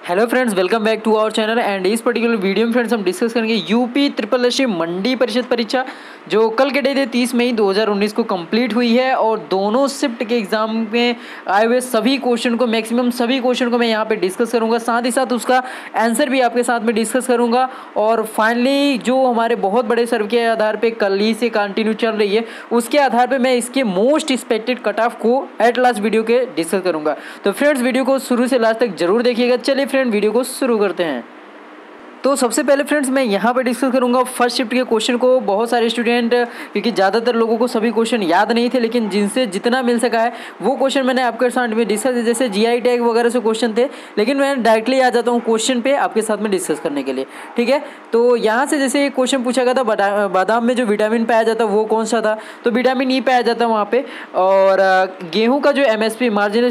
Hello friends, welcome back to our channel. And इस particular video में friends हम discuss करेंगे UPSSSC मंडी परिषद परीक्षा जो कल के डेट है 30 मई 2019 को कंप्लीट हुई है। और दोनों शिफ्ट के एग्जाम में आए हुए सभी क्वेश्चन को, मैक्सिमम सभी क्वेश्चन को मैं यहाँ पे डिस्कस करूँगा, साथ ही साथ उसका आंसर भी आपके साथ में डिस्कस करूँगा। और फाइनली जो हमारे बहुत बड़े सर्वे के आधार पर कल ही से कंटिन्यू चल रही है, उसके आधार पर मैं इसके मोस्ट एक्सपेक्टेड कट ऑफ को एट लास्ट वीडियो के डिस्कस करूँगा। तो फ्रेंड्स वीडियो को शुरू से लास्ट तक जरूर देखिएगा। चलिए फ्रेंड वीडियो को शुरू करते हैं। तो सबसे पहले फ्रेंड्स मैं यहाँ पर डिस्कस करूँगा फर्स्ट शिफ्ट के क्वेश्चन को। बहुत सारे स्टूडेंट, क्योंकि ज़्यादातर लोगों को सभी क्वेश्चन याद नहीं थे, लेकिन जिनसे जितना मिल सका है वो क्वेश्चन मैंने आपके साथ में डिस्कस, जैसे GI टैग वगैरह से क्वेश्चन थे, लेकिन मैं डायरेक्टली आ जाता हूँ क्वेश्चन पे आपके साथ में डिस्कस करने के लिए। ठीक है, तो यहाँ से जैसे एक क्वेश्चन पूछा गया था, बादाम में जो विटामिन पाया जाता वो कौन सा था, तो विटामिन E पाया जाता वहाँ पे। और गेहूँ का जो MSP मार्जिनल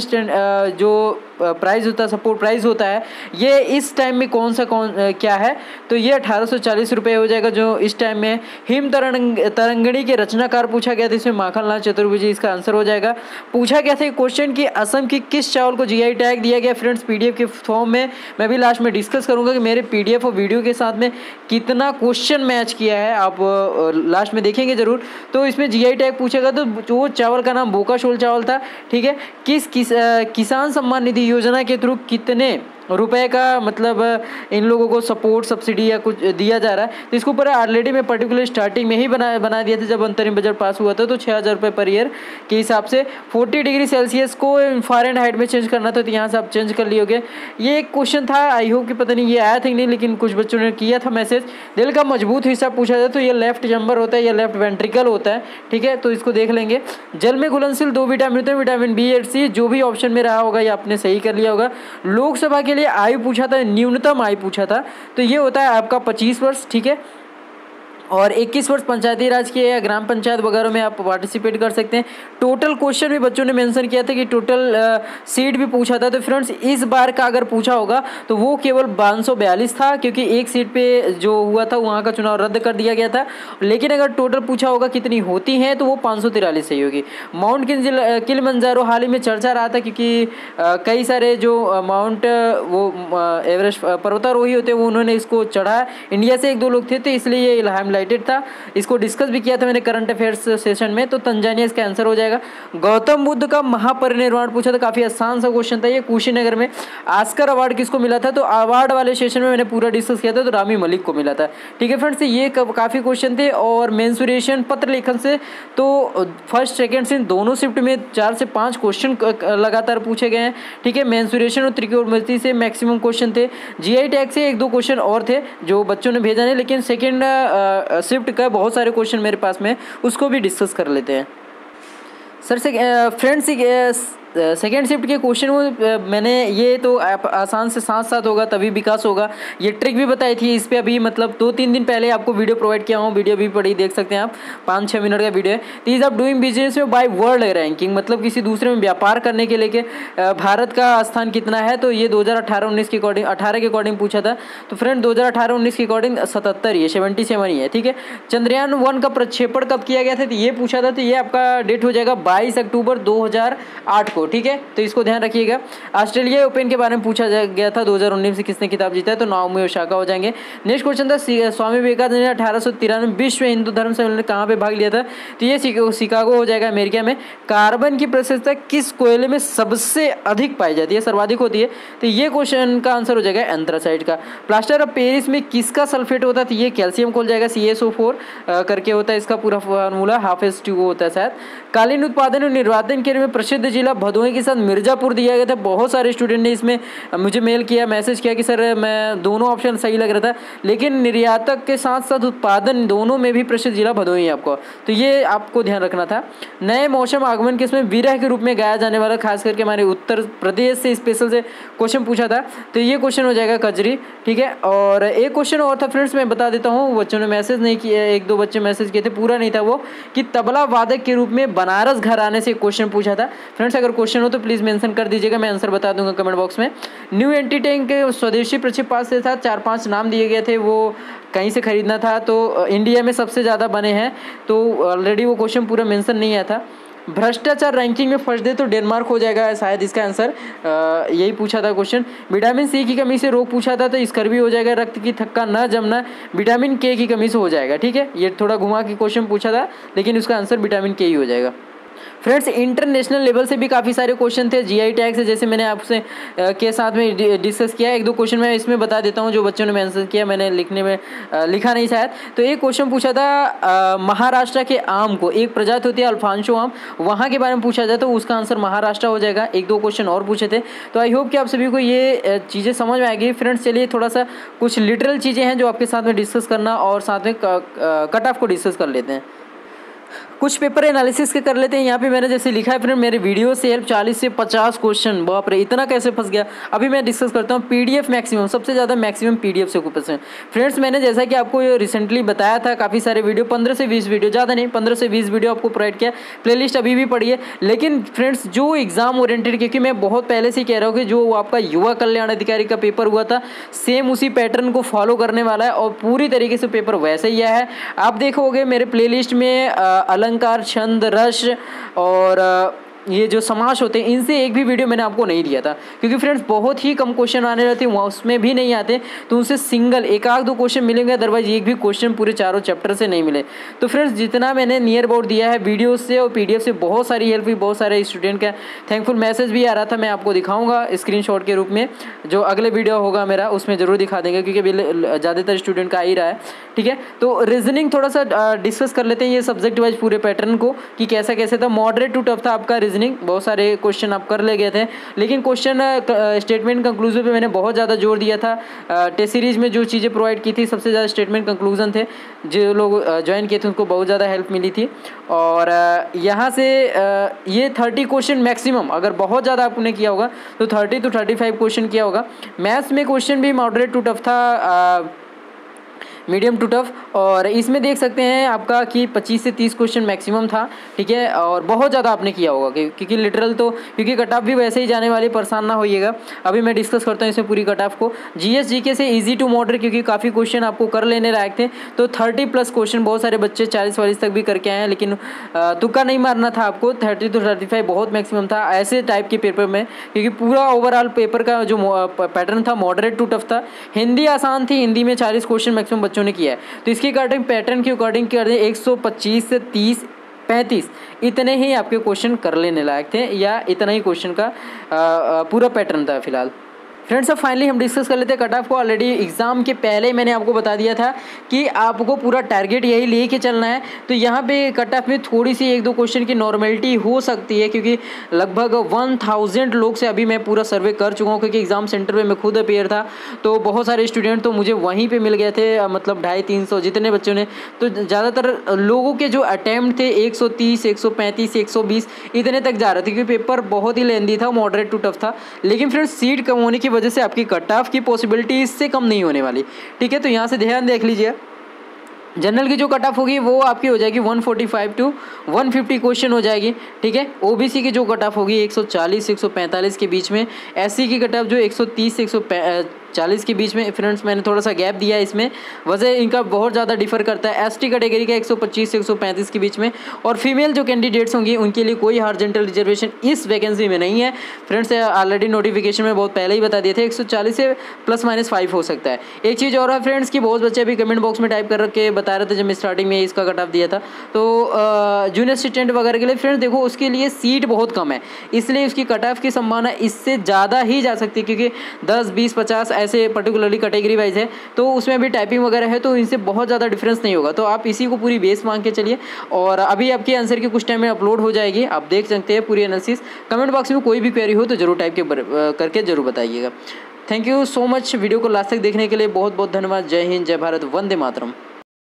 जो प्राइस होता है, सपोर्ट प्राइस होता है, ये इस टाइम में क्या है, तो ये 1840 रुपये हो जाएगा जो इस टाइम में। हिम तरंगिणी के रचनाकार पूछा गया था, इसमें माखनलाल चतुर्वेदी इसका आंसर हो जाएगा। पूछा गया था क्वेश्चन कि असम की किस चावल को GI टैग दिया गया। फ्रेंड्स PDF के फॉर्म में मैं भी लास्ट में डिस्कस करूंगा कि मेरे PDF और वीडियो के साथ में कितना क्वेश्चन मैच किया है, आप लास्ट में देखेंगे जरूर। तो इसमें GI टैग पूछेगा तो वो चावल का नाम बोकाशोल चावल था। ठीक है, किसान सम्मान निधि योजना के थ्रू कितने रुपए का मतलब इन लोगों को सपोर्ट सब्सिडी या कुछ दिया जा रहा है, तो इसके ऊपर ऑलरेडी मैं पर्टिकुलर स्टार्टिंग में ही बना दिया था जब अंतरिम बजट पास हुआ था। तो 6000 रुपये पर ईयर के हिसाब से 40 डिग्री सेल्सियस को फ़ारेनहाइट में चेंज करना था, तो यहाँ से आप चेंज कर लियोगे। ये एक क्वेश्चन था, आई होप कि पता नहीं ये आया था कि नहीं, लेकिन कुछ बच्चों ने किया था मैसेज। दिल का मजबूत हिस्सा पूछा जाए तो ये लेफ्ट चैम्बर होता है, ये लेफ्ट वेंट्रिकल होता है। ठीक है, तो इसको देख लेंगे। जल में घुलनशील 2 विटामिन होते हैं, विटामिन B और C, जो भी ऑप्शन में रहा होगा ये आपने सही कर लिया होगा। लोकसभा के लिए आयु पूछा था, न्यूनतम आयु पूछा था, तो ये होता है आपका 25 वर्ष। ठीक है, और 21 वर्ष पंचायती राज के या ग्राम पंचायत वगैरह में आप पार्टिसिपेट कर सकते हैं। टोटल क्वेश्चन भी बच्चों ने मेंशन किया था कि टोटल सीट भी पूछा था। तो फ्रेंड्स इस बार का अगर पूछा होगा तो वो केवल 542 था, क्योंकि एक सीट पे जो हुआ था वहाँ का चुनाव रद्द कर दिया गया था। लेकिन अगर टोटल पूछा होगा कितनी होती हैं तो वो 543 सही होगी। माउंट किलिमंजारो हाल ही में चर्चा रहा था, क्योंकि कई सारे जो माउंट वो एवरेस्ट पर्वतारोही होते हैं वो उन्होंने इसको चढ़ा। इंडिया से 1-2 लोग थे, तो इसलिए ये था। इसको डिस्कस भी किया था मैंने करंट अफेयर्स सेशन में। तो तंजानिया इसका आंसर हो जाएगा। गौतम बुद्ध का महापरिनिर्वाण पूछा था, काफी आसान सा क्वेश्चन था ये। कुशीनगर में ऑस्कर अवार्ड किसको मिला था, तो अवार्ड वाले सेशन में मैंने पूरा डिस्कस किया था, तो रामी मलिक को मिला था। ठीक है फ्रेंड्स, ये काफी क्वेश्चन थे। और मेंसुरेशन पत्र लेखन से तो फर्स्ट सेकेंड से दोनों शिफ्ट में 4 से 5 क्वेश्चन लगातार पूछे गए हैं। ठीक है, मेंसुरेशन और त्रिकोणमिति से मैक्सिमम क्वेश्चन थे। GI टैग से 1-2 क्वेश्चन और थे जो बच्चों ने भेजा नहीं, लेकिन सेकेंड शिफ्ट का बहुत सारे क्वेश्चन मेरे पास में, उसको भी डिस्कस कर लेते हैं। सर से फ्रेंड्स सेकेंड शिफ्ट के क्वेश्चन वो मैंने ये तो आसान से साथ साथ होगा तभी विकास होगा, ये ट्रिक भी बताई थी। इस पे अभी मतलब 2-3 दिन पहले आपको वीडियो प्रोवाइड किया हूँ, वीडियो भी पढ़ी देख सकते हैं आप, 5-6 मिनट का वीडियो है। ईज ऑफ डूइंग बिजनेस में बाय वर्ल्ड रैंकिंग, मतलब किसी दूसरे में व्यापार करने के लेके भारत का स्थान कितना है, तो ये 2018-19 के अकॉर्डिंग 18 के अकॉर्डिंग पूछा था। तो फ्रेंड 2018-19 के अकॉर्डिंग 77 ही है, 77 ही है। ठीक है, चंद्रयान 1 का प्रक्षेपण कब किया गया था, तो ये पूछा था, तो ये आपका डेट हो जाएगा 22 अक्टूबर 2008 को। ठीक है, तो इसको ध्यान रखिएगा। ऑस्ट्रेलिया ओपन के बारे में पूछा गया था 2019 से किसने खिताब जीता है, तो नाओमी ओसाका हो जाएंगे। नेक्स्ट क्वेश्चन था स्वामी विवेकानंद ने 1893 विश्व हिंदू धर्म सम्मेलन कहाँ पे भाग लिया था, तो ये शिकागो हो जाएगा, अमेरिका में। कार्बन की प्रशंसा किस कोयले में सबसे अधिक पाई जाती है, सर्वाधिक होती है, तो ये क्वेश्चन का आंसर हो जाएगा एंथ्रासाइट का। प्लास्टर ऑफ पेरिस में किसका सल्फेट होता है, तो ये कैल्शियम खोल जाएगा, CaSO4 करके होता है, इसका पूरा फार्मूला ½ होता है शायद। कालीन उत्पादन और निर्यातन के लिए प्रसिद्ध जिला भदोही के साथ मिर्जापुर दिया गया था। बहुत सारे स्टूडेंट ने इसमें मुझे मेल किया, मैसेज किया कि सर मैं दोनों ऑप्शन सही लग रहा था, लेकिन निर्यातक के साथ साथ उत्पादन दोनों में भी प्रसिद्ध जिला भदोही है आपको, तो ये आपको ध्यान रखना था। नए मौसम आगमन के इसमें विरह के रूप में गाया जाने वाला, खास करके हमारे उत्तर प्रदेश से स्पेशल से क्वेश्चन पूछा था, तो ये क्वेश्चन हो जाएगा कजरी। ठीक है, और एक क्वेश्चन और था फ्रेंड्स, मैं बता देता हूँ, बच्चों ने मैसेज नहीं किया, 1-2 बच्चे मैसेज किए थे, पूरा नहीं था वो, कि तबला वादक के रूप में बनारस घराने से क्वेश्चन पूछा था। फ्रेंड्स अगर क्वेश्चन हो तो प्लीज़ मेंशन कर दीजिएगा, मैं आंसर बता दूंगा कमेंट बॉक्स में। न्यू एंटी टैंक के स्वदेशी प्रक्षेपण से था, 4-5 नाम दिए गए थे, वो कहीं से खरीदना था, तो इंडिया में सबसे ज़्यादा बने हैं, तो ऑलरेडी वो क्वेश्चन पूरा मेंशन नहीं आया था। भ्रष्टाचार रैंकिंग में फर्स्ट दे तो डेनमार्क हो जाएगा शायद इसका आंसर। यही पूछा था क्वेश्चन। विटामिन सी की कमी से रोग पूछा था तो स्कर्वी हो जाएगा। रक्त की थक्का न जमना विटामिन के की कमी से हो जाएगा। ठीक है, ये थोड़ा घुमा के क्वेश्चन पूछा था लेकिन उसका आंसर विटामिन के ही हो जाएगा। फ्रेंड्स, इंटरनेशनल लेवल से भी काफ़ी सारे क्वेश्चन थे। जीआई टैग से जैसे मैंने आपसे के साथ में डिस्कस किया, एक दो क्वेश्चन मैं इसमें बता देता हूं जो बच्चों ने मेंशन किया, मैंने लिखने में लिखा नहीं शायद। तो एक क्वेश्चन पूछा था महाराष्ट्र के आम को, एक प्रजाति होती है अल्फांसो आम, वहाँ के बारे में पूछा जाए तो उसका आंसर महाराष्ट्र हो जाएगा। एक दो क्वेश्चन और पूछे थे। तो आई होप कि आप सभी को ये चीज़ें समझ में आएगी। फ्रेंड्स, चलिए थोड़ा सा कुछ लिटरल चीज़ें हैं जो आपके साथ में डिस्कस करना और साथ में कट ऑफ को डिस्कस कर लेते हैं। कुछ पेपर एनालिसिस के कर लेते हैं। यहाँ पे मैंने जैसे लिखा है फ्रेंड, मेरे वीडियो से हेल्प 40 से 50 क्वेश्चन। बाप रे, इतना कैसे फंस गया। अभी मैं डिस्कस करता हूँ पीडीएफ मैक्सिमम, सबसे ज़्यादा मैक्सिमम पीडीएफ से क्वेश्चन। फ्रेंड्स, मैंने जैसा कि आपको रिसेंटली बताया था, काफ़ी सारे वीडियो 15 से 20 वीडियो, ज़्यादा नहीं 15 से 20 वीडियो आपको प्रोवाइड किया। प्लेलिस्ट अभी भी पड़ी है। लेकिन फ्रेंड्स, जो एग्जाम ओरिएंटेड, क्योंकि मैं बहुत पहले से कह रहा हूँ कि जो आपका युवा कल्याण अधिकारी का पेपर हुआ था सेम उसी पैटर्न को फॉलो करने वाला है और पूरी तरीके से पेपर वैसे ही आया है। आप देखोगे मेरे प्लेलिस्ट में अलंकार, छंद, रस और ये जो समास होते हैं, इनसे एक भी वीडियो मैंने आपको नहीं दिया था, क्योंकि फ्रेंड्स बहुत ही कम क्वेश्चन आने रहते हैं, उसमें भी नहीं आते तो उनसे सिंगल एक आध दो क्वेश्चन मिलेंगे, अदरवाइज एक भी क्वेश्चन पूरे चारों चैप्टर से नहीं मिले। तो फ्रेंड्स, जितना मैंने नियर अबाउट दिया है वीडियो से और पीडीएफ से, बहुत सारी हेल्प हुई, बहुत सारे स्टूडेंट का थैंकफुल मैसेज भी आ रहा था। मैं आपको दिखाऊंगा स्क्रीनशॉट के रूप में, जो अगले वीडियो होगा मेरा उसमें जरूर दिखा देंगे, क्योंकि ज़्यादातर स्टूडेंट का आ ही रहा है। ठीक है, तो रीजनिंग थोड़ा सा डिस्कस कर लेते हैं, ये सब्जेक्ट वाइज पूरे पैटर्न को कि कैसा कैसे था। मॉडरेट टू टफ था आपका रीजनिंग, बहुत सारे क्वेश्चन आप कर ले गए थे, लेकिन क्वेश्चन स्टेटमेंट कंक्लूजन पे मैंने बहुत ज़्यादा जोर दिया था। टेस्ट सीरीज में जो चीज़ें प्रोवाइड की थी, सबसे ज़्यादा स्टेटमेंट कंक्लूजन थे। जो लोग ज्वाइन किए थे उनको बहुत ज़्यादा हेल्प मिली थी। और यहाँ से ये 30 क्वेश्चन मैक्सिमम, अगर बहुत ज़्यादा आपने किया होगा तो 30 to 35 क्वेश्चन किया होगा। मैथ्स में क्वेश्चन भी मॉडरेट टू टफ था, मीडियम टू टफ, और इसमें देख सकते हैं आपका कि 25 से 30 क्वेश्चन मैक्सिमम था। ठीक है, और बहुत ज़्यादा आपने किया होगा क्योंकि लिटरल तो, क्योंकि कट ऑफ भी वैसे ही जाने वाली, परेशान ना होइएगा। अभी मैं डिस्कस करता हूँ इसमें पूरी कट ऑफ को। जीएस जीके से इजी टू मॉडरेट, क्योंकि काफ़ी क्वेश्चन आपको कर लेने लायक थे, तो 30+ क्वेश्चन, बहुत सारे बच्चे 40-40 तक भी करके आए हैं, लेकिन तुक्का नहीं मारना था आपको। 30 to 35 बहुत मैक्सिमम था ऐसे टाइप के पेपर में, क्योंकि पूरा ओवरऑल पेपर का जो पैटर्न था मॉडरेट टू टफ था। हिंदी आसान थी, हिंदी में 40 क्वेश्चन मैक्सिमम बच्चों ने किया है। तो इसके अकॉर्डिंग, पैटर्न के अकॉर्डिंग कर दें 125 से 30, 35 इतने ही आपके क्वेश्चन कर लेने लायक थे, या इतना ही क्वेश्चन का पूरा पैटर्न था फिलहाल। फ्रेंड्स, अब फाइनली हम डिस्कस कर लेते हैं कट ऑफ को। ऑलरेडी एग्जाम के पहले ही मैंने आपको बता दिया था कि आपको पूरा टारगेट यही लेके चलना है। तो यहाँ पे कट ऑफ में थोड़ी सी एक दो क्वेश्चन की नॉर्मलिटी हो सकती है, क्योंकि लगभग 1000 लोग से अभी मैं पूरा सर्वे कर चुका हूँ, क्योंकि एग्जाम सेंटर पे मैं खुद अपेयर था। तो बहुत सारे स्टूडेंट तो मुझे वहीं पर मिल गए थे, मतलब 250-300 जितने बच्चों ने। तो ज़्यादातर लोगों के जो अटैम्प्ट थे 130, 135, 120 इतने तक जा रहे थे, क्योंकि पेपर बहुत ही लेंदी था, मॉडरेट टू टफ था। लेकिन फ्रेंड्स, सीट कम होने की वजह से आपकी कट ऑफ की पॉसिबिलिटी इससे कम नहीं होने वाली। ठीक है, तो यहाँ से ध्यान देख लीजिए। जनरल की जो कट ऑफ होगी वो आपकी हो जाएगी 145 to 150 क्वेश्चन हो जाएगी। ठीक है, ओबीसी की जो कट ऑफ होगी 140 से 145 के बीच में। एससी की कट ऑफ जो 130 से 140 के बीच में। फ्रेंड्स, मैंने थोड़ा सा गैप दिया है इसमें, वजह इनका बहुत ज़्यादा डिफर करता है। एसटी कैटेगरी का 125 से 135 के बीच में। और फीमेल जो कैंडिडेट्स होंगी उनके लिए कोई हॉरिजॉन्टल रिजर्वेशन इस वैकेंसी में नहीं है। फ्रेंड्स, ऑलरेडी नोटिफिकेशन में बहुत पहले ही बता दिए थे, 140 से ±5 हो सकता है। एक चीज़ और है फ्रेंड्स की बहुत बच्चे अभी कमेंट बॉक्स में टाइप कर रखे बता रहे थे, जब मैं स्टार्टिंग में इसका कट ऑफ दिया था, तो जूनियर असिस्टेंट वगैरह के लिए फ्रेंड्स देखो उसके लिए सीट बहुत कम है, इसलिए उसकी कट ऑफ की संभावना इससे ज़्यादा ही जा सकती है, क्योंकि 10, 20, 50 ऐसे पर्टिकुलरली कैटेगरी वाइज है, तो उसमें भी टाइपिंग वगैरह है, तो इनसे बहुत ज़्यादा डिफरेंस नहीं होगा। तो आप इसी को पूरी बेस मान के चलिए, और अभी आपके आंसर की कुछ टाइम में अपलोड हो जाएगी, आप देख सकते हैं पूरी एनालिसिस। कमेंट बॉक्स में कोई भी क्वेरी हो तो जरूर टाइप करके जरूर बताइएगा। Thank you so much video को लास्ट तक देखने के लिए, बहुत बहुत धन्यवाद। जय हिंद, जय भारत, वंदे मातरम।